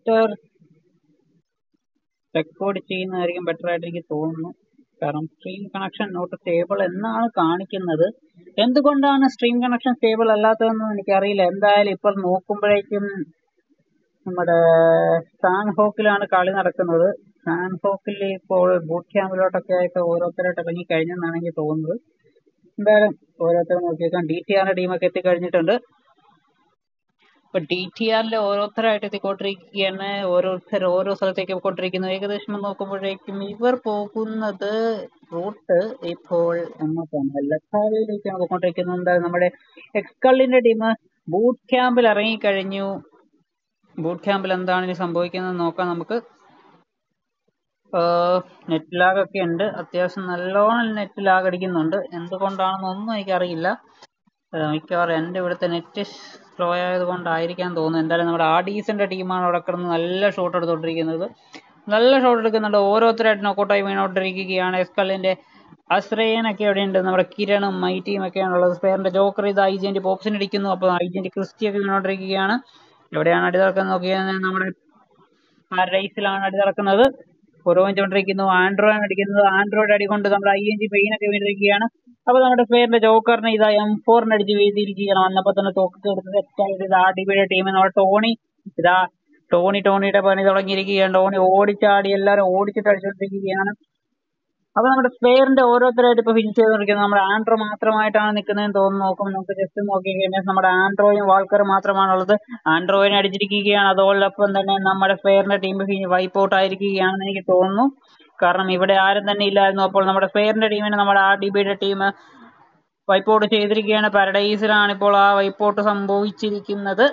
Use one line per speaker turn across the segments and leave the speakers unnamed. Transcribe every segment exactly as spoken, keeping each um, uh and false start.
Better record ചെയ്യുന്നതായിരിക്കും better ആയിട്ട് എനിക്ക് തോന്നുന്നു. കാരണം സ്ട്രീം കണക്ഷൻ നോട്ട് സ്റ്റേബിൾ എന്നാണ് കാണിക്കുന്നത്. എന്തുകൊണ്ടാണ് സ്ട്രീം കണക്ഷൻ സ്റ്റേബിൾ അല്ലാത്തതെന്ന് എനിക്കറിയില്ല. എന്തായാലും ഇപ്പോൾ നോക്കുമ്പോഴേക്കും നമ്മുടെ സാൻഹോക്കിലാണ് കളി നടക്കുന്നത്. സാൻഹോക്കിൽ ഇപ്പോൾ ബൂട്ട് ക്യാമ്പിലോട്ടൊക്കെ ആയിട്ട് ഓരോരുത്തരായിട്ട് ഇറങ്ങി കഴിഞ്ഞെന്നാണ് എനിക്ക് തോന്നുന്നത്. എന്തായാലും ഓരോരുത്തരും നോക്കിയേക്കാം. ഡി ടി ആറിന്റെ ടീമൊക്കെ എത്തിക്കഴിഞ്ഞിട്ടുണ്ട്. ഇപ്പൊ ഡി ടി ആറിലെ ഓരോരുത്തരായിട്ട് എത്തിക്കൊണ്ടിരിക്കുകയാണ്. ഓരോരുത്തർ ഓരോ സ്ഥലത്തേക്ക് പോയിക്കൊണ്ടിരിക്കുന്നു. ഏകദേശം നോക്കുമ്പോഴേക്കും ഇവർ പോകുന്നത് റൂട്ട് ഇപ്പോൾ എങ്ങോട്ടാണ്? ലക്കാവയിലേക്കാണ് പോയിക്കൊണ്ടിരിക്കുന്നത്. എന്തായാലും നമ്മുടെ എക്സ്കള്ളിന്റെ ടീം ബൂട്ട് ക്യാമ്പിൽ ഇറങ്ങിക്കഴിഞ്ഞു. ബൂട്ട് ക്യാമ്പിൽ എന്താണ് ഇനി സംഭവിക്കുന്നത് നോക്കാം നമുക്ക്. നെറ്റ് ലാഗ് ഒക്കെ ഉണ്ട്. അത്യാവശ്യം നല്ലോണം നെറ്റ് ലാഗ് അടിക്കുന്നുണ്ട്. എന്തുകൊണ്ടാണെന്നൊന്നും എനിക്കറിയില്ല. മിക്കവാറും എൻ്റെ ഇവിടുത്തെ നെറ്റ് സ്ലോ ആയത് കൊണ്ടായിരിക്കാൻ തോന്നുന്നു. എന്തായാലും നമ്മുടെ ആഡീസിന്റെ ടീമാണ് അവിടെ കിടന്ന് നല്ല ഷോട്ട് എടുത്തോണ്ടിരിക്കുന്നത്. നല്ല ഷോട്ട് എടുക്കുന്നുണ്ട്. ഓരോരുത്തരായിട്ട് നോക്കൗട്ടായി വീണോണ്ടിരിക്കുകയാണ്. എസ്കള്ളിന്റെ അശ്രയനൊക്കെ അവിടെ ഉണ്ട്. നമ്മുടെ കിരണും മൈറ്റിയും ഒക്കെയാണ് ഉള്ളത്. സ്പെയറിന്റെ ജോക്കർ ഇത് ഐജന്റ് പോപ്സിന് അടിക്കുന്നു. അപ്പൊ ഐജന്റ് ക്രിസ്റ്റിയൊക്കെ വീണോണ്ടിരിക്കുകയാണ്. എവിടെയാണ് അടി നടക്കുന്നത് നോക്കിയാൽ നമ്മുടെ റേസിലാണ് അടി നടക്കുന്നത്. പുറകൊണ്ടിരിക്കുന്നു. ആൻഡ്രോയിഡ് അടിക്കുന്നത്. ആൻഡ്രോയിഡ് അടി കൊണ്ട് നമ്മുടെ ഐ എൻ ജി പെയിനൊക്കെ വീണിരിക്കുകയാണ്. അപ്പൊ നമ്മുടെ സ്പെയറിന്റെ ജോക്കറിന് ഇതാ എം ഫോറിന് അടിച്ച് വീഴ്ത്തിയിരിക്കുകയാണ്. വന്നപ്പോ തന്നെ തോക്ക് എടുത്ത് സെറ്റായിട്ട് ഇത് ആർ ഡി ബിയുടെ ടീമിൽ നമ്മുടെ ടോണി ഇതാ ടോണി ടോണിയുടെ പണി തുടങ്ങിയിരിക്കുകയാണ്. ടോണി ഓടിച്ചാടി എല്ലാവരും ഓടിച്ചിട്ട് അടിച്ചുകൊണ്ടിരിക്കുകയാണ്. അപ്പൊ നമ്മുടെ സ്പെയറിന്റെ ഓരോരുത്തരായിട്ട് ഇപ്പൊ ഫിനിഷ് ചെയ്തുകൊണ്ടിരിക്കുന്നത്. നമ്മുടെ ആൻഡ്രോ മാത്രമായിട്ടാണ് നിൽക്കുന്നതെന്ന് തോന്നുന്നു. നോക്കുമ്പോൾ നമുക്ക് ജസ്റ്റ് നോക്കി കഴിഞ്ഞാൽ നമ്മുടെ ആൻഡ്രോയും വാൾക്കറും മാത്രമാണുള്ളത്. ആൻഡ്രോയിനെ അടിച്ചിരിക്കുകയാണ്. അതോടൊപ്പം തന്നെ നമ്മുടെ സ്പെയറിന്റെ ടീം വൈപ്പ് ഔട്ട് ആയിരിക്കുകയാണെന്ന് എനിക്ക് തോന്നുന്നു. കാരണം ഇവിടെ ആരും തന്നെ ഇല്ലായിരുന്നു. അപ്പോൾ നമ്മുടെ സ്പെയറിന്റെ ടീമിനെ നമ്മുടെ ആർ ഡി ബിയുടെ ടീം വൈപ്പ് ഔട്ട് ചെയ്തിരിക്കുകയാണ്. പാരഡൈസിലാണ് ഇപ്പോൾ ആ വൈപ്പ് ഔട്ട് സംഭവിച്ചിരിക്കുന്നത്.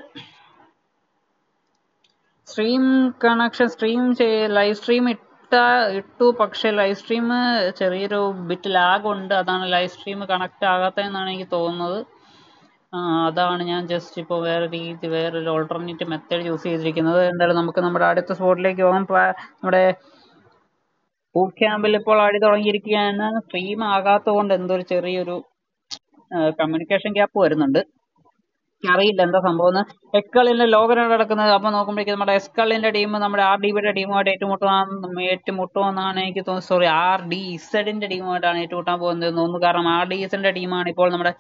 Stream connection stream live stream ഇട്ടു. പക്ഷെ ലൈവ് സ്ട്രീം ചെറിയൊരു ബിറ്റ് ലാഗ് ഉണ്ട്. അതാണ് ലൈവ് സ്ട്രീം കണക്ട് ആകാത്തതെന്നാണ് എനിക്ക് തോന്നുന്നത്. അതാണ് ഞാൻ ജസ്റ്റ് ഇപ്പോൾ വേറെ രീതി വേറൊരു ഓൾട്ടർനേറ്റീവ് മെത്തേഡ് യൂസ് ചെയ്തിരിക്കുന്നത്. എന്തായാലും നമുക്ക് നമ്മുടെ അടുത്ത സ്പോട്ടിലേക്ക് പോകാം. നമ്മുടെ ബൂട്ട് ക്യാമ്പിൽ ഇപ്പോൾ അടി തുടങ്ങിയിരിക്കുകയാണ്. സ്ട്രീം ആകാത്തത് കൊണ്ട് എന്തോ ഒരു ചെറിയൊരു കമ്മ്യൂണിക്കേഷൻ ഗ്യാപ്പ് വരുന്നുണ്ട്. അറിയില്ല എന്താ സംഭവം. എസ്കള്ളിന്റെ ലോകനാണ് നടക്കുന്നത്. അപ്പൊ നോക്കുമ്പോഴേക്കും നമ്മുടെ എസ്കള്ളിന്റെ ടീം നമ്മുടെ ആർ ഡി ബിയുടെ ടീമുമായിട്ട് ഏറ്റുമുട്ടാൻ ഏറ്റുമുട്ടുമെന്നാണ് എനിക്ക് തോന്നുന്നത്. സോറി ആർ ഡി ഇസഡിന്റെ ടീമുമായിട്ടാണ് ഏറ്റുമുട്ടാൻ പോകുന്നത് തോന്നുന്നു. കാരണം ആർ ഡി ഇസഡിന്റെ ടീമാണ് ഇപ്പോൾ നമ്മുടെ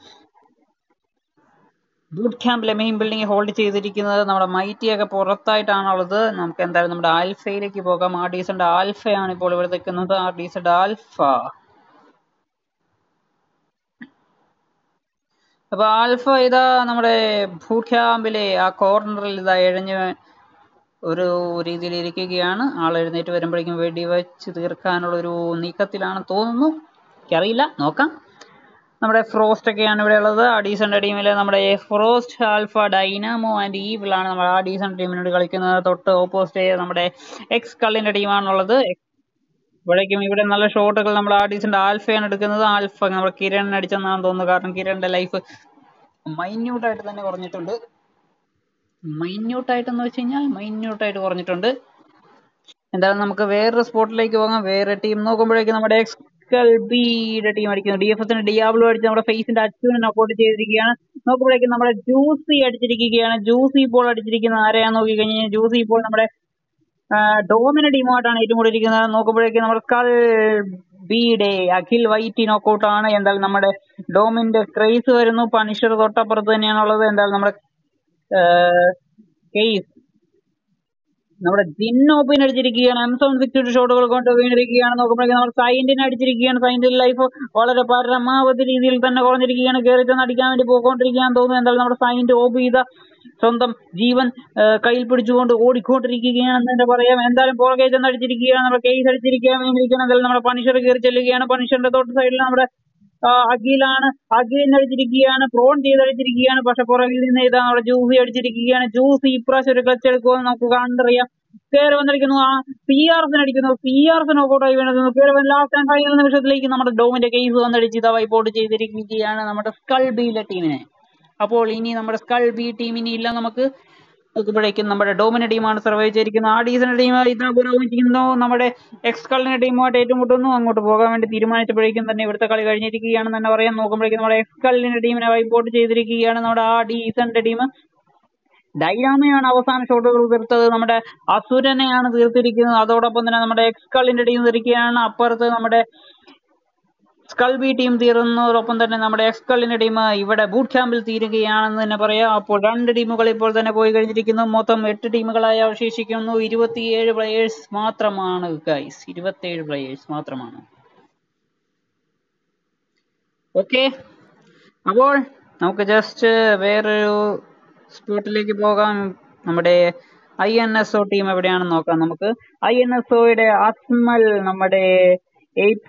ബൂട്ട് ക്യാമ്പിലെ മെയിൻ ബിൽഡിംഗ് ഹോൾഡ് ചെയ്തിരിക്കുന്നത്. നമ്മുടെ മൈറ്റിയൊക്കെ പുറത്തായിട്ടാണുള്ളത്. നമുക്ക് എന്തായാലും നമ്മുടെ ആൽഫയിലേക്ക് പോകാം. ആർ ഡി ഇസഡിന്റെ ആൽഫയാണ് ഇപ്പോൾ ഇവിടെ നിൽക്കുന്നത്. R D Z Alpha. അപ്പൊ ആൽഫ ഇതാ നമ്മുടെ ബൂട്ട് ക്യാമ്പിലെ ആ കോർണറിൽ ഇതാ എഴഞ്ഞ് ഒരു രീതിയിൽ ഇരിക്കുകയാണ്. ആൾ എഴുന്നേറ്റ് വരുമ്പോഴേക്കും വെടിവെച്ച് തീർക്കാനുള്ള ഒരു നീക്കത്തിലാണ് തോന്നുന്നു. എനിക്കറിയില്ല, നോക്കാം. നമ്മുടെ ഫ്രോസ്റ്റ് ഒക്കെയാണ് ഇവിടെ ഉള്ളത്. അഡീസന്റെ ടീമിലെ നമ്മുടെ ഫ്രോസ്റ്റ്, ആൽഫ, ഡൈനാമോ ആൻഡ് ഈവിളാണ് നമ്മുടെ അഡീസൺ ടീമിനോട് കളിക്കുന്നത്. തൊട്ട് ഓപ്പോസിറ്റ് നമ്മുടെ എക്സ് കള്ളിന്റെ ടീമാണുള്ളത്. ഇവിടേക്കും ഇവിടെ നല്ല ഷോട്ടുകൾ നമ്മുടെ ആർഡിസിന്റെ ആൽഫയാണ് എടുക്കുന്നത്. ആൽഫ നമ്മുടെ കിരൺ അടിച്ചെന്നാണ് തോന്നുന്നത്. കാരണം കിരണിന്റെ ലൈഫ് മൈന്യൂട്ടായിട്ട് തന്നെ കുറഞ്ഞിട്ടുണ്ട്. മൈന്യൂട്ടായിട്ട് എന്ന് വെച്ച് കഴിഞ്ഞാൽ മൈന്യൂട്ടായിട്ട് കുറഞ്ഞിട്ടുണ്ട്. എന്തായാലും നമുക്ക് വേറൊരു സ്പോട്ടിലേക്ക് പോകാം. വേറെ ടീം നോക്കുമ്പോഴേക്കും നമ്മുടെ എക്സ്കൽ ബിയുടെ ടീം അടിക്കുന്നു. ഡി എഫ് എസിന്റെ ഡിയാബ്ലോ അടിച്ച് നമ്മുടെ ഫേസിന്റെ അച്ഛനെ നോക്കൗട്ട് ചെയ്തിരിക്കുകയാണ്. നോക്കുമ്പോഴേക്കും നമ്മുടെ ജ്യൂസി അടിച്ചിരിക്കുകയാണ്. ജ്യൂസി ഇപ്പോൾ അടിച്ചിരിക്കുന്നത് ആരെയാന്ന് നോക്കി കഴിഞ്ഞാൽ ജ്യൂസി ഇപ്പോൾ നമ്മുടെ ഡോമിന ടീമുമായിട്ടാണ് ഏറ്റുമുട്ടിയിരിക്കുന്നത്. നോക്കുമ്പോഴേക്കും നമ്മുടെ സ്കൾ ബിയുടെ അഖിൽ വൈറ്റി നോക്കൗട്ട് ആണ്. എന്തായാലും നമ്മുടെ ഡോമിന്റെ ക്രേസ് വരുന്നു. പണിഷർ തൊട്ടപ്പുറത്ത് തന്നെയാണുള്ളത്. എന്തായാലും നമ്മുടെ കേസ് നമ്മുടെ ജിന്നോപ്പിൻ അടിച്ചിരിക്കുകയാണ്. എം സെവൻ സിക്സ്റ്റി ഷോട്ടുകൾ കൊണ്ട് വീണിരിക്കുകയാണ്. നോക്കുമ്പോഴേക്കും നമ്മുടെ സൈന്റിനെ അടിച്ചിരിക്കുകയാണ്. സൈന്റിന്റെ ലൈഫ് വളരെ പരമാവധി രീതിയിൽ തന്നെ കുറഞ്ഞിരിക്കുകയാണ്. കയറി ചെന്ന് അടിക്കാൻ വേണ്ടി പോയിക്കൊണ്ടിരിക്കുകയാണെന്ന് തോന്നുന്നു. എന്തായാലും നമ്മുടെ സൈന്റ് ഓഫ് ചെയ്ത സ്വന്തം ജീവൻ കയ്യിൽ പിടിച്ചുകൊണ്ട് ഓടിക്കൊണ്ടിരിക്കുകയാണെന്ന് തന്നെ പറയാം. എന്തായാലും പുറകെ ചെന്ന് അടിച്ചിരിക്കുകയാണ്. നമ്മുടെ കേസ് അടിച്ചിരിക്കാൻ വേണ്ടിയിരിക്കുകയാണ്. എന്തായാലും നമ്മുടെ പണിഷർ കയറി ചെല്ലുകയാണ്. പണിഷറിന്റെ തൊട്ട് സൈഡിൽ നമ്മുടെ അഖിലാണ്. അഖിലിനെ അടിച്ചിരിക്കുകയാണ്. പ്രോൺ ചെയ്തടിച്ചിരിക്കുകയാണ്. പക്ഷെ പുറകിൽ നിന്ന് ഇതാ നമ്മുടെ ജ്യൂസി അടിച്ചിരിക്കുകയാണ്. ജ്യൂസി ഇപ്രാവശ്യം ഒരു ക്ലച്ച് എടുക്കുമെന്ന് നമുക്ക് കണ്ടറിയാം. കയറി വന്നിരിക്കുന്നു. ആ സി ആർ എസിന് അടിക്കുന്നു. സി ആർ എസ് നോക്കൗട്ടായി വീണത്. കയറി വന്ന് ലാസ്റ്റ് ആൻഡ് ഫൈനൽ നിമിഷത്തിലേക്ക് നമ്മുടെ ഡോമിന്റെ കേസ് വന്നടിച്ച് ഇതാ വൈപ്പ് ഔട്ട് ചെയ്തിരിക്കുകയാണ് നമ്മുടെ സ്കൾ ബിയിലെ ടീമിനെ. അപ്പോൾ ഇനി നമ്മുടെ സ്കൾ ബി ടീമിന് ഇല്ല. നമുക്ക് നോക്കുമ്പോഴേക്കും നമ്മുടെ ഡോമിന ടീമാണ് സർവൈവ് ചെയ്തിരിക്കുന്നത്. ആ ഡീസന്റെ ടീം ഇതാ പുരോഗമിച്ചിരിക്കുന്നു. നമ്മുടെ എക്സ് കളിന്റെ ടീമുമായിട്ട് ഏറ്റുമുട്ടുന്നു. അങ്ങോട്ട് പോകാൻ വേണ്ടി തീരുമാനിച്ചപ്പോഴേക്കും തന്നെ ഇവിടുത്തെ കളി കഴിഞ്ഞിരിക്കുകയാണെന്ന് തന്നെ പറയാം. നോക്കുമ്പോഴേക്കും നമ്മുടെ എക്സ് കളിന്റെ ടീമിനെ വൈപ്പ് ഔട്ട് ചെയ്തിരിക്കുകയാണ് നമ്മുടെ ആ ഡീസന്റെ ടീം. ഡൈനാമയാണ് അവസാന ഷോട്ടുകൾ തീർത്തത്. നമ്മുടെ അസുരനെയാണ് തീർത്തിരിക്കുന്നത്. അതോടൊപ്പം തന്നെ നമ്മുടെ എക്സ്കളിന്റെ ടീം തീർക്കുകയാണ്. അപ്പുറത്ത് നമ്മുടെ സ്കൾ ബി ടീം തീർന്നതോടൊപ്പം തന്നെ നമ്മുടെ എക്സ്കളിന്റെ ടീം ഇവിടെ ബൂട്ട് ക്യാമ്പിൽ തീരുകയാണെന്ന് തന്നെ പറയാം. അപ്പോൾ രണ്ട് ടീമുകൾ ഇപ്പോൾ തന്നെ പോയി കഴിഞ്ഞിരിക്കുന്നു. മൊത്തം എട്ട് ടീമുകളായി അവശേഷിക്കുന്നു. ഇരുപത്തിയേഴ് പ്ലെയേഴ്സ് മാത്രമാണ് ഗൈസ്, ഇരുപത്തിയേഴ് പ്ലെയേഴ്സ് മാത്രമാണ്. ഓക്കെ, അപ്പോൾ നമുക്ക് ജസ്റ്റ് വേറൊരു സ്പോട്ടിലേക്ക് പോകാം. നമ്മുടെ I N S O team എവിടെയാണെന്ന് നോക്കാം നമുക്ക്. ഐ എൻ എസ് ഒയുടെ അസ്മൽ, നമ്മുടെ എയ്റ്റ്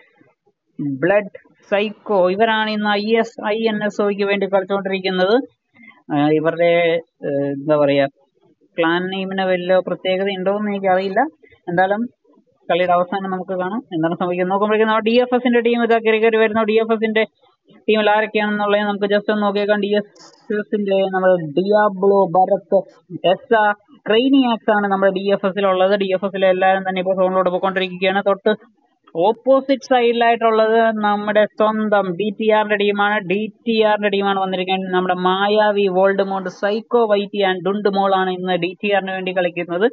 ബ്ലഡ് സൈക്കോ, ഇവരാണ് ഇന്ന് I S I N S ഒക്ക് വേണ്ടി കളിച്ചുകൊണ്ടിരിക്കുന്നത്. ഇവരുടെ എന്താ പറയാ, ക്ലാൻ നെയിമിന് വലിയ പ്രത്യേകത ഉണ്ടോ എന്ന് എനിക്കറിയില്ല. എന്തായാലും കളിയുടെ അവസാനം നമുക്ക് കാണാം എന്താണ് സംഭവിക്കുന്നത്. നോക്കുമ്പോഴേക്കും നമ്മുടെ ഡി എഫ് എസിന്റെ ടീം ഇതാ കയറി കയറി വരുന്നു. ഡി എഫ് എസിന്റെ ടീമിൽ ആരൊക്കെയാണെന്നുള്ളത് നമുക്ക് ജസ്റ്റ് ഒന്ന് നോക്കിയേക്കാം. ഡി എഫ് എസിന്റെ നമ്മുടെ ഡിയാബ്ലോ, ഭരത്, എസ് ക്രെയിനിയാക്സ് ആണ് നമ്മുടെ ഡി എഫ് എസിലുള്ളത്. ഡി എഫ് എസിലെ എല്ലാവരും തന്നെ ഇപ്പോൾ സോണിലോട്ട് പോയിക്കൊണ്ടിരിക്കുകയാണ്. തൊട്ട് ഓപ്പോസിറ്റ് സൈഡിലായിട്ടുള്ളത് നമ്മുടെ സ്വന്തം ഡി ടി ആറിന്റെ ടീമാണ്. ഡി ടി ആറിന്റെ ടീമാണ് വന്നിരിക്കുന്നത്. നമ്മുടെ മായാവി, വോൾഡ്മോണ്ട്, സൈക്കോ വൈറ്റി ആൻഡ് ഡുണ്ടുമോളാണ് ഇന്ന് ഡി ടി ആറിന് വേണ്ടി കളിക്കുന്നത്.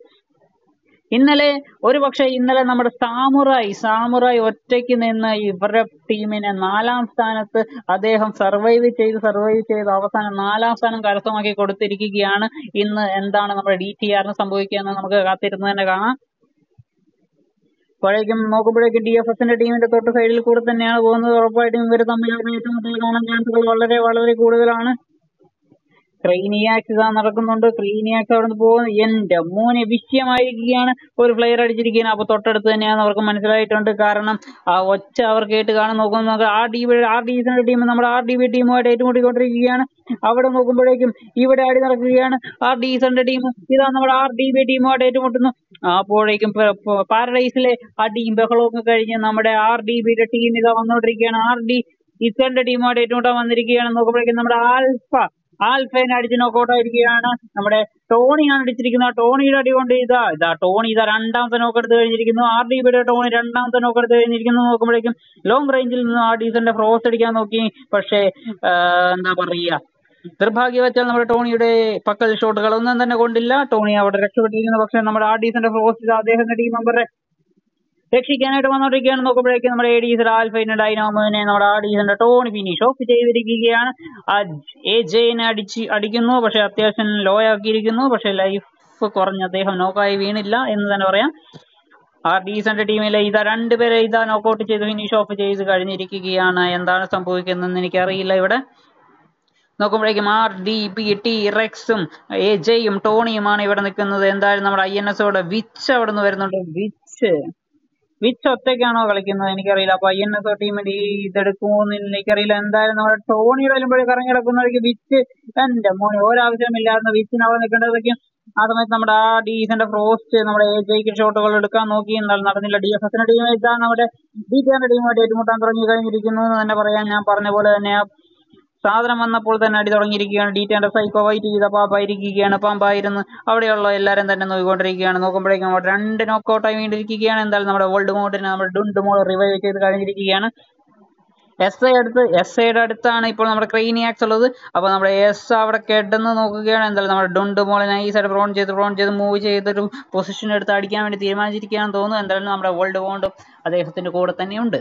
ഇന്നലെ ഒരു പക്ഷെ ഇന്നലെ നമ്മുടെ സാമുറായി സാമുറായി ഒറ്റയ്ക്ക് നിന്ന് ഇവരുടെ ടീമിനെ നാലാം സ്ഥാനത്ത് അദ്ദേഹം സർവൈവ് ചെയ്ത് സർവൈവ് ചെയ്ത് അവസാനം നാലാം സ്ഥാനം കരസ്ഥമാക്കി കൊടുത്തിരിക്കുകയാണ്. ഇന്ന് എന്താണ് നമ്മുടെ ഡി ടി ആറിന് സംഭവിക്കുക എന്ന് നമുക്ക് കാത്തിരുന്ന് തന്നെ കാണാം. അപ്പോഴേക്കും നോക്കുമ്പോഴേക്കും ഡി എഫ് എസിന്റെ ടീമിന്റെ തൊട്ട് സൈഡിൽ കൂടെ തന്നെയാണ് പോകുന്നത്. ഉറപ്പായിട്ടും ഇവർ തമ്മിലുള്ള ഏറ്റുമുട്ടൽ കാണാൻ ചാൻസുകൾ വളരെ വളരെ കൂടുതലാണ്. ക്രെയിനിയാക്സ് ഇതാ നടക്കുന്നുണ്ട്. ക്രെയിനിയാക്സ് അവിടെ നിന്ന് പോകുന്നു. എന്റെ മോനെ വിഷയമായിരിക്കുകയാണ്. ഒരു പ്ലെയർ അടിച്ചിരിക്കുകയാണ്. അപ്പൊ തൊട്ടടുത്ത് തന്നെയാണ് അവർക്ക് മനസ്സിലായിട്ടുണ്ട്. കാരണം ആ ഒച്ച അവർ കേട്ട് കാണാൻ നോക്കുന്നു. R D B R D സിന്റെ ടീം നമ്മുടെ ആർ ഡി ബി ടീമുമായിട്ട് ഏറ്റുമുട്ടിക്കൊണ്ടിരിക്കുകയാണ്. അവിടെ നോക്കുമ്പോഴേക്കും ഇവിടെ അടി നടക്കുകയാണ്. ആർ ഡി സിന്റെ ടീം ഇതാ നമ്മുടെ ആർ ഡി ബി ടീമുമായിട്ട് ഏറ്റുമുട്ടുന്നു. അപ്പോഴേക്കും പാരഡൈസിലെ അടിയും ബഹളവും ഒക്കെ കഴിഞ്ഞ് നമ്മുടെ ആർ ഡി ബിയുടെ ടീം ഇതാ വന്നുകൊണ്ടിരിക്കുകയാണ്. ആർ ഡി ഇസന്റെ ടീമുമായിട്ട് ഏറ്റുമുട്ടാൻ വന്നിരിക്കുകയാണ്. നോക്കുമ്പോഴേക്കും നമ്മുടെ ആൽഫ ആൽഫേനെ അടിച്ച് നോക്കൗട്ട് ആയിരിക്കുകയാണ്. നമ്മുടെ ടോണിയാണ് അടിച്ചിരിക്കുന്നത്. ടോണിയുടെ അടി കൊണ്ട് ഇതാ ഇതാ ടോണി ഇതാ രണ്ടാമത്തെ നോക്കെടുത്ത് കഴിഞ്ഞിരിക്കുന്നു. ആർ ഡി ബിയുടെ ടോണി രണ്ടാമത്തെ നോക്കെടുത്ത് കഴിഞ്ഞിരിക്കുന്നു. നോക്കുമ്പോഴേക്കും ലോങ് റേഞ്ചിൽ നിന്ന് ആ ഡീസന്റെ ഫ്രോസ്റ്റ് അടിക്കാൻ നോക്കി. പക്ഷേ എന്താ പറയുക, നിർഭാഗ്യവശാൽ നമ്മുടെ ടോണിയുടെ പക്കൽ ഷോട്ടുകൾ ഒന്നും തന്നെ കൊണ്ടില്ല. ടോണി അവിടെ രക്ഷപ്പെട്ടിരിക്കുന്നു. പക്ഷെ നമ്മുടെ ആ ഡീസന്റെ ഫ്രോസ്റ്റ് അദ്ദേഹത്തിന്റെ ടീം മെമ്പറെ രക്ഷിക്കാനായിട്ട് വന്നോണ്ടിരിക്കുകയാണ്. നോക്കുമ്പോഴേക്കും നമ്മുടെ എ ഡീസർ ആൽഫൈനെ ഡൈനാമോനെ നമ്മുടെ ആ ഡീസന്റെ ടോണി ഫിനിഷ് ഓഫ് ചെയ്തിരിക്കുകയാണ്. എ ജെയിനെ അടിച്ച് അടിക്കുന്നു. പക്ഷെ അത്യാവശ്യം ലോ ആക്കിയിരിക്കുന്നു. പക്ഷെ ലൈഫ് കുറഞ്ഞ് അദ്ദേഹം നോക്കായി വീണില്ല എന്ന് തന്നെ പറയാം. ആ ഡീസന്റെ ടീമിലെ ഇതാ രണ്ടുപേരെ ഇതാ നോക്കൗട്ട് ചെയ്ത് ഫിനിഷ് ഓഫ് ചെയ്ത് കഴിഞ്ഞിരിക്കുകയാണ്. എന്താണ് സംഭവിക്കുന്നതെന്ന് എനിക്കറിയില്ല. ഇവിടെ നോക്കുമ്പോഴേക്കും ആർ ഡി പി ടി റെക്സും എ ജെയും ടോണിയുമാണ് ഇവിടെ നിൽക്കുന്നത്. എന്തായാലും നമ്മുടെ ഐ എൻ എസോടെ വിച്ച് അവിടെ നിന്ന് വരുന്നുണ്ട്. വിച്ച് വിച്ച് ഒറ്റയ്ക്കാണോ കളിക്കുന്നത് എനിക്കറിയില്ല. അപ്പൊ ഐ എൻ എസ് ഒ ടീമിന്റെ ഈ ഇതെടുക്കുമോന്ന് എനിക്കറിയില്ല. എന്തായാലും നമ്മുടെ ടോണിയുടെ വരുമ്പോഴേ കറങ്ങി കിടക്കുന്നവർക്ക് വിച്ച് എന്റെ മോനെ ഒരാവശ്യമില്ലായിരുന്നു വിച്ചിന് അവിടെ നിൽക്കേണ്ടതൊക്കെയും. ആ സമയത്ത് നമ്മുടെ ആ ഡീസന്റെ ഫ്രോസ്റ്റ് നമ്മുടെ എ ജെക്ക് ഷോട്ടുകൾ എടുക്കാൻ നോക്കി. എന്നാലും നടന്നില്ല. ഡി എഫ് എസിന്റെ ടീം ഇതാണ് നമ്മുടെ ഡി ടി ആറിന്റെ ടീമായിട്ട് ഏറ്റുമുട്ടാൻ തുടങ്ങി കഴിഞ്ഞിരിക്കുന്നു എന്ന് തന്നെ പറയാം. ഞാൻ പറഞ്ഞ പോലെ തന്നെ സാധനം വന്നപ്പോൾ തന്നെ അടി തുടങ്ങിയിരിക്കുകയാണ്. ഡി ടി ആറിന്റെ സൈക്കോ വൈറ്റ് ചെയ്ത പാമ്പായിരിക്കുകയാണ്. പാമ്പായിരുന്നു അവിടെയുള്ള എല്ലാവരും തന്നെ നോക്കിക്കൊണ്ടിരിക്കുകയാണ്. നോക്കുമ്പോഴേക്കും അവിടെ രണ്ട് നോക്കൗട്ടായി വീണ്ടിരിക്കുകയാണ്. എന്തായാലും നമ്മുടെ വേൾഡ് മോഡിനെ നമ്മുടെ ഡുണ്ടുമോൾ റിവൈവ് ചെയ്ത് കഴിഞ്ഞിരിക്കുകയാണ്. എസ് ഐ അടുത്ത് എസ് ഐയുടെ അടുത്താണ് ഇപ്പോൾ നമ്മുടെ ക്രെയിനിയാക്സ് ഉള്ളത്. അപ്പൊ നമ്മുടെ എസ് അവിടെ കെട്ടെന്ന് നോക്കുകയാണ്. എന്തായാലും നമ്മുടെ ഡുണ്ടുമോളിനെ ഈ സൈഡ് പ്രോൺ ചെയ്ത് പ്രോൺ ചെയ്ത് മൂവ് ചെയ്തൊരു പൊസിഷൻ എടുത്ത് അടിക്കാൻ വേണ്ടി തീരുമാനിച്ചിരിക്കുകയാണെന്ന് തോന്നുന്നു. എന്തായാലും നമ്മുടെ വേൾഡ് മോണ്ടും അദ്ദേഹത്തിന്റെ കൂടെ തന്നെയുണ്ട്.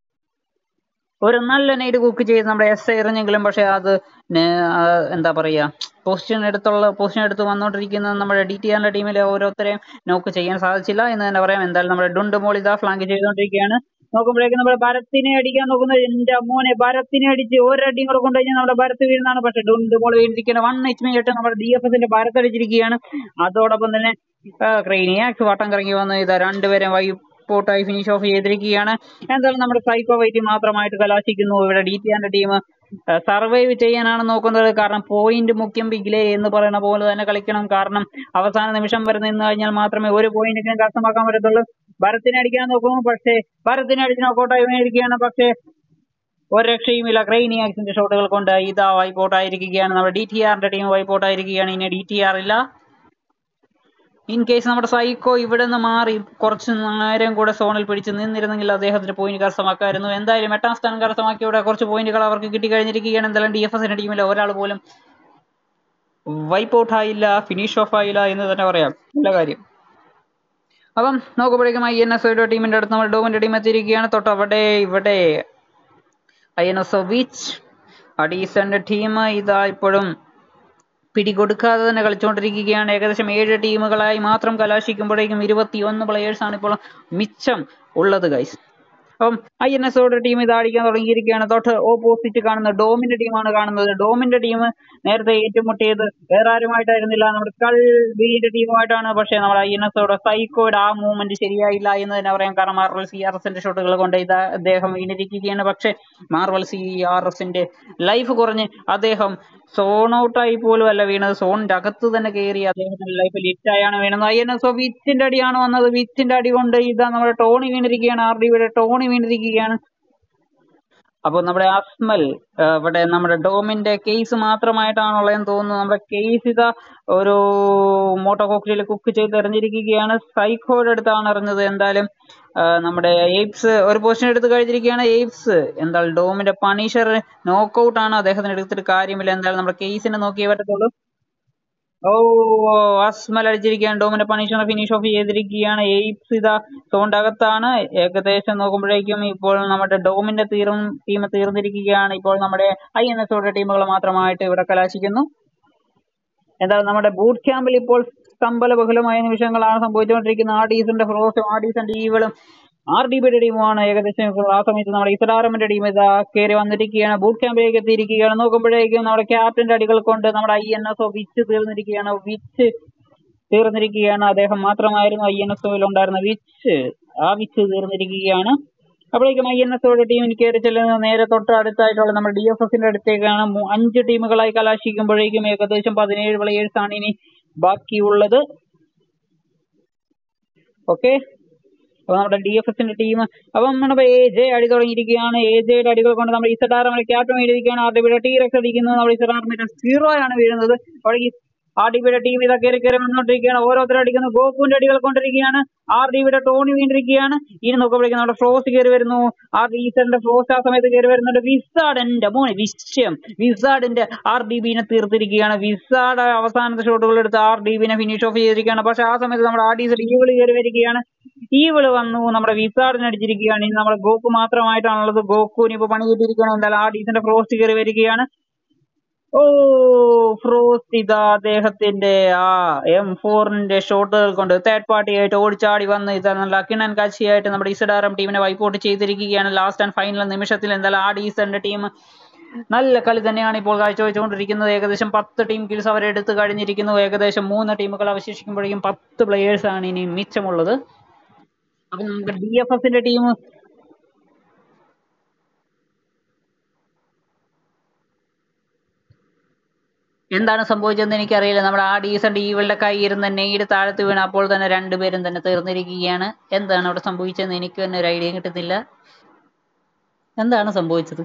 ഒരു നല്ല നൈറ്റ് കുക്ക് ചെയ്ത് നമ്മുടെ എസ് ഐ എറിഞ്ഞെങ്കിലും പക്ഷെ അത് എന്താ പറയുക പൊസിഷൻ എടുത്തുള്ള പൊസിഷൻ എടുത്ത് വന്നുകൊണ്ടിരിക്കുന്ന നമ്മുടെ ഡി ടി ആറിന്റെ ടീമിലെ ഓരോരുത്തരെയും നോക്ക് ചെയ്യാൻ സാധിച്ചില്ല എന്ന് തന്നെ പറയാം. എന്തായാലും നമ്മുടെ ഡുണ്ടുമോൾ ഇതാ ഫ്ലാങ്ക് ചെയ്തുകൊണ്ടിരിക്കുകയാണ്. നോക്കുമ്പോഴേക്കും നമ്മുടെ ഭരത്തിനെ അടിക്കാൻ നോക്കുന്നത്. എന്റെ മോനെ ഭരത്തിനെ അടിച്ച് ഒരടിയും കൂടെ കൊണ്ടുകഴിഞ്ഞാൽ നമ്മുടെ ഭരത്ത് വീഴുന്നതാണ്. പക്ഷെ ഡുണ്ടുമോൾ വീണിരിക്കുന്ന വൺ എച്ച് മി ആയിട്ട് നമ്മുടെ ഡി എഫ് എസിന്റെ ഭരത്ത് അടിച്ചിരിക്കുകയാണ്. അതോടൊപ്പം തന്നെ ക്രെയിനിയാക്സ് വട്ടം കറങ്ങി വന്ന് ഇതാ രണ്ടുപേരും വൈ പോട്ടായി ഫിനിഷ് ഓഫ് ചെയ്തിരിക്കുകയാണ്. എന്തായാലും നമ്മുടെ സൈക്കോ വൈറ്റി മാത്രമായിട്ട് കലാശിക്കുന്നു. ഇവിടെ ഡി ടി ആറിന്റെ ടീം സർവൈവ് ചെയ്യാനാണ് നോക്കുന്നത്. കാരണം പോയിന്റ് മുഖ്യം ബിഗ്ലേ എന്ന് പറയുന്ന പോലെ തന്നെ കളിക്കണം. കാരണം അവസാന നിമിഷം വരെ നിന്ന് കഴിഞ്ഞാൽ മാത്രമേ ഒരു പോയിന്റിനും കരസ്ഥമാക്കാൻ പറ്റത്തുള്ളൂ. ഭരത്തിനെ അടിക്കാൻ നോക്കുന്നു. പക്ഷേ ഭരത്തിനെ അടിച്ച് നോക്കൗട്ടായി വീണിരിക്കുകയാണ്. പക്ഷേ ഒരു രക്ഷയുമില്ല. ക്രെയിനിയാക്സിന്റെ ഷോട്ടുകൾ കൊണ്ട് ഇതാ വൈപ്പോട്ടായിരിക്കുകയാണ്. നമ്മുടെ ഡി ടി ആറിന്റെ ടീം വൈപ്പോട്ടായിരിക്കുകയാണ്. ഇനി ഡി ടി ആർ ഇല്ല. ഇൻ കേസ് നമ്മുടെ സൈക്കോ ഇവിടെ നിന്ന് മാറി കുറച്ച് നേരം കൂടെ സോണിൽ പിടിച്ച് നിന്നിരുന്നെങ്കിൽ അദ്ദേഹത്തിന്റെ പോയിന്റ് കരസ്ഥമാക്കായിരുന്നു. എന്തായാലും എട്ടാം സ്ഥാനം കരസ്ഥമാക്കിയ ഇവിടെ കുറച്ച് പോയിന്റുകൾ അവർക്ക് കിട്ടി കഴിഞ്ഞിരിക്കുകയാണ്. എന്തായാലും ഡി എഫ് എസിന്റെ ടീമിലെ ഒരാൾ പോലും വൈപ്പ് ഔട്ട് ആയില്ല, ഫിനിഷ് ഓഫ് ആയില്ല എന്ന് തന്നെ പറയാം. നല്ല കാര്യം. അപ്പം നോക്കുമ്പോഴേക്കും ഐ എൻ എസ് ഒയുടെ ടീമിന്റെ അടുത്ത് നമ്മൾ ഡോമിന്റെ ടീം എത്തിയിരിക്കുകയാണ്. തൊട്ടവിടെ ഇവിടെ ഐ എൻ എസ് ഒ ബീച്ച് അഡീസന്റെ ടീം ഇതാ ഇപ്പോഴും പിടികൊടുക്കാതെ തന്നെ കളിച്ചുകൊണ്ടിരിക്കുകയാണ്. ഏകദേശം ഏഴ് ടീമുകളായി മാത്രം കലാശിക്കുമ്പോഴേക്കും ഇരുപത്തിയൊന്ന് പ്ലെയേഴ്സ് ആണ് ഇപ്പോൾ മിച്ചം ഉള്ളത് ഗൈസ്. അപ്പം ഐ എൻ എസ് ഒയുടെ ടീം ഇത് അടിക്കാൻ തുടങ്ങിയിരിക്കുകയാണ്. തൊട്ട് ഓപ്പോസിറ്റ് കാണുന്ന ഡോമിന്റെ ടീമാണ് കാണുന്നത്. ഡോമിന്റെ ടീം നേരത്തെ ഏറ്റുമുട്ടിയത് വേറെ ആരുമായിട്ടായിരുന്നില്ല, നമ്മുടെ കൾബിയുടെ ടീമുമായിട്ടാണ്. പക്ഷേ നമ്മുടെ ഐ എൻ എസ് ഒയുടെ സൈക്കോയുടെ ആ മൂവ്മെന്റ് ശരിയായില്ല എന്ന് തന്നെ പറയാം. കാരണം മാർവൽ സി ആർ എസിന്റെ ഷോട്ടുകൾ കൊണ്ട് ഇത് അദ്ദേഹം വീണിരിക്കുകയാണ്. പക്ഷെ മാർവൽ സി ആർ എസിന്റെ ലൈഫ് കുറഞ്ഞ് അദ്ദേഹം സോൺ ഔട്ടായി പോലും അല്ല വീണത്, സോണിന്റെ അകത്ത് തന്നെ കയറി അദ്ദേഹത്തിന്റെ ലൈഫ് ലിറ്റായാണ് വീണത്. ഐ എൻ എസ് ഒ വിച്ചിന്റെ അടിയാണ് വന്നത്. വിച്ചിന്റെ അടി കൊണ്ട് ഇതാ നമ്മുടെ ടോണി വീണിരിക്കുകയാണ്. ആർ ഡി ബിയുടെ ടോണി വീണിരിക്കുകയാണ്. അപ്പോൾ നമ്മുടെ അസ്മൽ ഇവിടെ നമ്മുടെ ഡോമിന്റെ കേസ് മാത്രമായിട്ടാണുള്ളതെന്ന് തോന്നുന്നു. നമ്മുടെ കേസ് ഇതാ ഒരു മോട്ടോ കോക്ടെയിൽ കുക്ക് ചെയ്ത് എറിഞ്ഞിരിക്കുകയാണ്. സൈക്കോയുടെ അടുത്താണ് എറിഞ്ഞത്. എന്തായാലും നമ്മുടെ എയ്പ്സ് ഒരു പൊസിഷൻ എടുത്ത് കഴിഞ്ഞിരിക്കുകയാണ്. എയ്പ്സ് എന്തായാലും ഡോമിന്റെ പണിഷർ നോക്കൗട്ട് ആണ്, അദ്ദേഹത്തിന് എടുത്തിട്ട് കാര്യമില്ല. എന്തായാലും നമ്മുടെ കേസിനെ നോക്കിയേ പറ്റത്തുള്ളൂ. ഓ അസ്മൽ അടിച്ചിരിക്കുകയാണ്. ഡോമിന്റെ പണിഷർ ഫിനിഷ് ഓഫ് ചെയ്തിരിക്കുകയാണ്. എയ്പ്സ് ഇതാ സോണിന്റെ അകത്താണ്. ഏകദേശം നോക്കുമ്പോഴേക്കും ഇപ്പോൾ നമ്മുടെ ഡോമിന്റെ തീർന്ന് ടീം തീർന്നിരിക്കുകയാണ്. ഇപ്പോൾ നമ്മുടെ ഐ എൻ എസ് ഒയുടെ ടീമുകൾ മാത്രമായിട്ട് ഇവിടെ കലാശിക്കുന്നു. എന്തായാലും നമ്മുടെ ബൂട്ട് ക്യാമ്പിൽ ഇപ്പോൾ സ്തംഭല ബഹുലമായ നിമിഷങ്ങളാണ് സംഭവിച്ചുകൊണ്ടിരിക്കുന്നത്. ആർഡീസിന്റെ ഫ്രോസും ആർഡീസിന്റെ ഈവളും ആർ ഡി ബിയുടെ ടീമുമാണ്. ഏകദേശം ആ സമയത്ത് നമ്മുടെ ഇസഡാറമിന്റെ ടീം ഇതാ കയറി വന്നിരിക്കുകയാണ്, ബൂട്ട് ക്യാമ്പിലേക്ക് എത്തിയിരിക്കുകയാണ്. നോക്കുമ്പോഴേക്കും നമ്മുടെ ക്യാപ്റ്റന്റെ അടികൾ കൊണ്ട് നമ്മുടെ I N S O witch തീർന്നിരിക്കുകയാണ്. വിച്ച് തീർന്നിരിക്കുകയാണ്. അദ്ദേഹം മാത്രമായിരുന്നു ഐ എൻ എസ് ഒയിൽ ഉണ്ടായിരുന്ന വിച്ച്. ആ വിച്ച് തീർന്നിരിക്കുകയാണ്. അപ്പോഴേക്കും ഐ എൻ എസ് ഒയുടെ ടീമിന് കയറി ചെല്ലുന്നത് നേരെ തൊട്ട് അടുത്തായിട്ടുള്ള നമ്മുടെ ഡി എഫ് എസിന്റെ അടുത്തേക്കാണ്. അഞ്ച് ടീമുകളായി കലാശിക്കുമ്പോഴേക്കും ഏകദേശം പതിനേഴ് പ്ലെയേഴ്സ് ആണ് ഇനി ബാക്കിയുള്ളത്. ഓക്കെ, അപ്പൊ നമ്മുടെ ഡി എഫ് എസിന്റെ ടീം അപ്പം നമ്മുടെ എ ജെ അടി തുടങ്ങിയിരിക്കുകയാണ്. എ ജെയുടെ അടികൾ കൊണ്ട് നമ്മുടെ ഇസഡാറിന്റെ ക്യാപ്റ്റൻ വീണിരിക്കുകയാണ്. ആർ ഡി ബിയുടെ ടീറക്സ് അടിക്കുന്നത് നമ്മുടെ ഇസഡാറിന്റെ സീറോ ആണ് വീഴുന്നത്. അവിടെ ആർ ഡി ബിയുടെ ടീം ഇതാ കയറി കയറി വന്നുകൊണ്ടിരിക്കുകയാണ്. ഓരോരുത്തരും അടിക്കുന്നു. ഗോകുവിന്റെ അടികൾ കൊണ്ടിരിക്കുകയാണ്. ആർ ഡി ബിയുടെ ടോണി വീണ്ടിരിക്കുകയാണ്. ഇനി നോക്കുമ്പോഴേക്കും നമ്മുടെ ഫ്രോസ് കയറി വരുന്നു. ആർ ഡി ഈസറിന്റെ ഫ്രോസ് ആ സമയത്ത് കയറി വരുന്നുണ്ട്. വിസാഡിന്റെ മോനെ വിഷയം വിസാഡിന്റെ ആർ ഡി ബിനെ തീർത്തിരിക്കുകയാണ്. വിസാഡ് അവസാനത്തെ ഷോട്ടുകൾ എടുത്ത് ആർ ഡി ബിനെ ഫിനിഷ് ഓഫ് ചെയ്തിരിക്കുകയാണ്. പക്ഷെ ആ സമയത്ത് നമ്മുടെ ആർ ഡി ഈസർ ഈവിള് കയറി വരികയാണ്. ഈവിള് വന്നു നമ്മുടെ വിസാഡിനെ അടിച്ചിരിക്കുകയാണ്. ഇനി നമ്മുടെ ഗോക്കു മാത്രമായിട്ടാണുള്ളത്. ഗോക്കുവിന് ഇപ്പൊ പണി കിട്ടിയിരിക്കുകയാണ്. എന്തായാലും ആർ ഡി ഈസറിന്റെ ഫ്രോസ്റ്റ് കയറി വരികയാണ്. ഓ ഫ്രോസ്റ്റ് ഇതാ അദ്ദേഹത്തിന്റെ ആ എം ഫോറിന്റെ ഷോട്ടുകൾ കൊണ്ട് തേർഡ് പാർട്ടി ആയിട്ട് ഓടിച്ചാടി വന്ന് ഇതാ നല്ല കിണൻ കാഴ്ചയായിട്ട് നമ്മുടെ ഇസഡാറം ടീമിനെ വൈപ്പോട്ട് ചെയ്തിരിക്കുകയാണ്. ലാസ്റ്റ് ആൻഡ് ഫൈനൽ നിമിഷത്തിൽ എന്തായാലും ആ ഡീസന്റെ ടീം നല്ല കളി തന്നെയാണ് ഇപ്പോൾ കാഴ്ചവെച്ചുകൊണ്ടിരിക്കുന്നത്. ഏകദേശം പത്ത് ടീം കിൽസ് അവരെടുത്ത് കഴിഞ്ഞിരിക്കുന്നു. ഏകദേശം മൂന്ന് ടീമുകൾ അവശേഷിക്കുമ്പോഴേക്കും പത്ത് പ്ലെയേഴ്സ് ആണ് ഇനി മിച്ചമുള്ളത്. അപ്പൊ നമുക്ക് ഡി എഫ് എസിന്റെ ടീം എന്താണ് സംഭവിച്ചതെന്ന് എനിക്കറിയില്ല. നമ്മുടെ ആ ഡീസന്റ് ഈവളുടെ കയ്യിരുന്ന നെയ്ഡ് താഴത്ത് വീണ് അപ്പോൾ തന്നെ രണ്ടുപേരും തന്നെ തീർന്നിരിക്കുകയാണ്. എന്താണ് അവിടെ സംഭവിച്ചതെന്ന് എനിക്ക് തന്നെ ഒരു ഐഡിയ കിട്ടുന്നില്ല. എന്താണ് സംഭവിച്ചത്?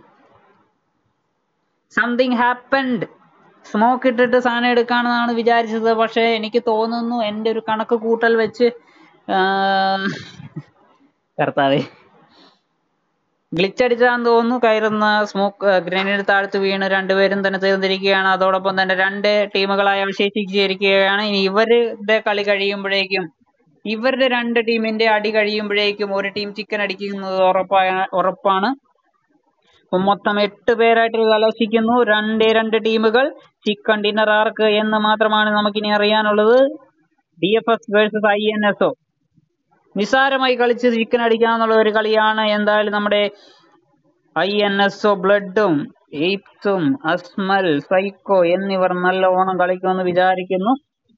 Something happened. സ്മോക്ക് ഇട്ടിട്ട് സാധനം എടുക്കാണെന്നാണ് വിചാരിച്ചത്. പക്ഷെ എനിക്ക് തോന്നുന്നു എൻ്റെ ഒരു കണക്ക് കൂട്ടൽ വെച്ച് കർത്താവേ ഗ്ലിച്ച് അടിച്ചാന്ന് തോന്നുന്നു. കയറുന്ന സ്മോക്ക് ഗ്രനേഡ് താഴ്ത്ത് വീണ് രണ്ടുപേരും തന്നെ തീർന്നിരിക്കുകയാണ്. അതോടൊപ്പം തന്നെ രണ്ട് ടീമുകളായി അവശേഷിച്ചിരിക്കുകയാണ്. ഇനി ഇവരുടെ കളി കഴിയുമ്പോഴേക്കും ഇവരുടെ രണ്ട് ടീമിന്റെ അടി കഴിയുമ്പോഴേക്കും ഒരു ടീം ചിക്കൻ അടിക്കുന്നത് ഉറപ്പായ ഉറപ്പാണ്. മൊത്തം എട്ട് പേരായിട്ട് കലാശിക്കുന്നു. രണ്ടേ രണ്ട് ടീമുകൾ. ചിക്കൻ ഡിന്നർ ആർക്ക് എന്ന് മാത്രമാണ് നമുക്കിനി അറിയാനുള്ളത്. D F S versus I N S O. നിസ്സാരമായി കളിച്ച് ചിക്കൻ അടിക്കാന്നുള്ള ഒരു കളിയാണ്. എന്തായാലും നമ്മുടെ ഐ എൻ എസ് ഒ ബ്ലഡും എയ്പ്സും അസ്മൽ സൈക്കോ എന്നിവർ നല്ലോണം കളിക്കുമെന്ന് വിചാരിക്കുന്നു.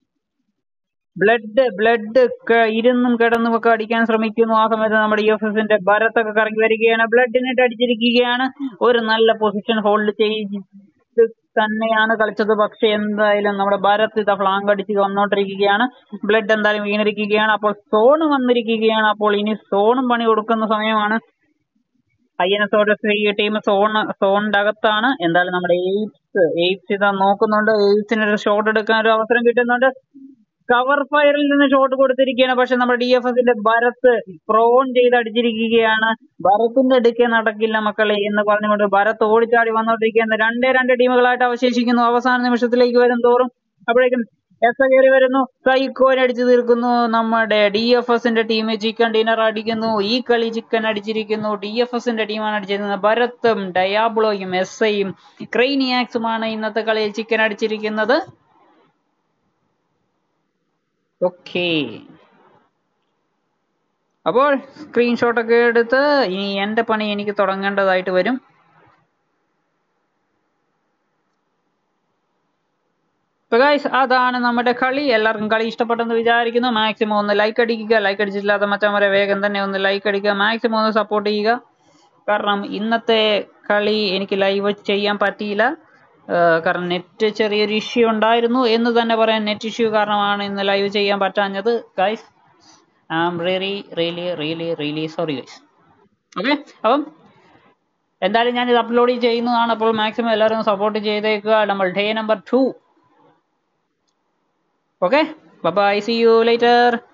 ബ്ലഡ് ബ്ലഡ് ഇരുന്നും കിടന്നും ഒക്കെ അടിക്കാൻ ശ്രമിക്കുന്നു. ആ സമയത്ത് നമ്മുടെ ഇ എഫ് എസിന്റെ ഭരത്തൊക്കെ കറങ്ങി വരികയാണ്. ബ്ലഡിനിട്ട് അടിച്ചിരിക്കുകയാണ്. ഒരു നല്ല പൊസിഷൻ ഹോൾഡ് ചെയ്ത് തന്നെയാണ് കളിച്ചത്. പക്ഷെ എന്തായാലും നമ്മുടെ ഭരത് ഇതാ ഫ്ലാങ്ക് അടിച്ച് വന്നോണ്ടിരിക്കുകയാണ്. ബ്ലഡ് എന്തായാലും വീണിരിക്കുകയാണ്. അപ്പോൾ സോണ് വന്നിരിക്കുകയാണ്. അപ്പോൾ ഇനി സോണും പണി കൊടുക്കുന്ന സമയമാണ്. ഐ എൻ എസ് ഒയുടെ ടീം സോൺ സോണിന്റെ അകത്താണ്. എന്തായാലും നമ്മുടെ എയ്പ്സ് എയ്പ്സ് ഇതാ നോക്കുന്നുണ്ട്. എയ്പ്സിന് ഒരു ഷോട്ട് എടുക്കാൻ ഒരു അവസരം കിട്ടുന്നുണ്ട്. കവർ ഫയറിൽ നിന്ന് ഷോട്ട് കൊടുത്തിരിക്കുകയാണ്. പക്ഷെ നമ്മുടെ ഡി എഫ് എസിന്റെ ഭരത് പ്രോൺ ചെയ്ത് അടിച്ചിരിക്കുകയാണ്. ഭരത്തിന്റെ അടുക്കെ നടക്കില്ല മക്കളെ എന്ന് പറഞ്ഞുകൊണ്ട് ഭരത് ഓടിച്ചാടി വന്നോണ്ടിരിക്കുകയാണ്. രണ്ടേ രണ്ട് ടീമുകളായിട്ട് അവശേഷിക്കുന്നു. അവസാന നിമിഷത്തിലേക്ക് വരും തോറും അപ്പോഴേക്കും എസ് കയറി വരുന്നു, സൈക്കോനെ അടിച്ചു തീർക്കുന്നു. നമ്മുടെ ഡി എഫ് എസിന്റെ ടീം ചിക്കൻ ഡിന്നർ അടിക്കുന്നു. ഈ കളി ചിക്കൻ അടിച്ചിരിക്കുന്നു. ഡി എഫ് എസിന്റെ ടീമാണ് അടിച്ചിരിക്കുന്നത്. ഭരത്തും ഡയാബ്ലോയും എസ് ഐയും ക്രെയിനിയാക്സുമാണ് ഇന്നത്തെ കളിയിൽ ചിക്കൻ അടിച്ചിരിക്കുന്നത്. ഓക്കേ, അപ്പോൾ സ്ക്രീൻഷോട്ടൊക്കെ എടുത്ത് ഇനി എന്റെ പണി എനിക്ക് തുടങ്ങേണ്ടതായിട്ട് വരും. ഗൈസ്, അതാണ് നമ്മുടെ കളി. എല്ലാവർക്കും കളി ഇഷ്ടപ്പെട്ടെന്ന് വിചാരിക്കുന്നു. മാക്സിമം ഒന്ന് ലൈക്ക് അടിക്കുക. ലൈക്ക് അടിച്ചിട്ടില്ലാത്ത മറ്റവരെ വേഗം തന്നെ ഒന്ന് ലൈക്ക് അടിക്കുക. മാക്സിമം ഒന്ന് സപ്പോർട്ട് ചെയ്യുക. കാരണം ഇന്നത്തെ കളി എനിക്ക് ലൈവ് ചെയ്യാൻ പറ്റിയില്ല. കാരണം നെറ്റ് ചെറിയൊരു ഇഷ്യൂ ഉണ്ടായിരുന്നു എന്ന് തന്നെ പറയാം. നെറ്റ് ഇഷ്യൂ കാരണമാണ് ഇന്ന് ലൈവ് ചെയ്യാൻ പറ്റാഞ്ഞത്. Guys, I am really really really really sorry guys. Okay, അപ്പം എന്തായാലും ഞാൻ ഇത് അപ്ലോഡ് ചെയ്യുന്നതാണ്. അപ്പോൾ മാക്സിമം എല്ലാവരും സപ്പോർട്ട് ചെയ്തേക്കുക. നമ്മൾ day number two. Okay, bye bye, see you later.